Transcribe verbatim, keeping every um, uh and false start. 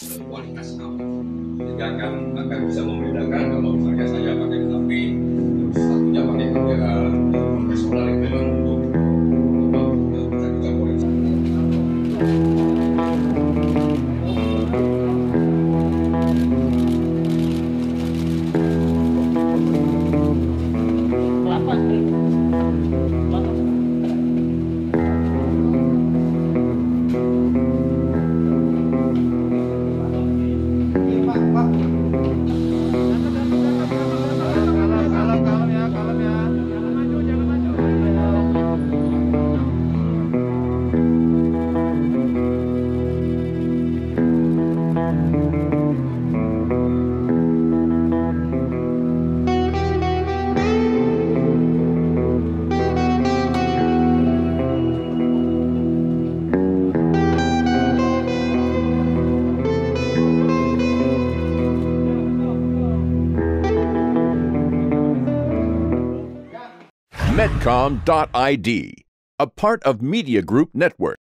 kualitas apa, sehingga akan akan bisa membedakan kalau misalnya saya pakai tapi terus satunya pakai kamera profesional itu memang untuk untuk bisa dicampur. Medcom dot I D, a part of Media Group Network.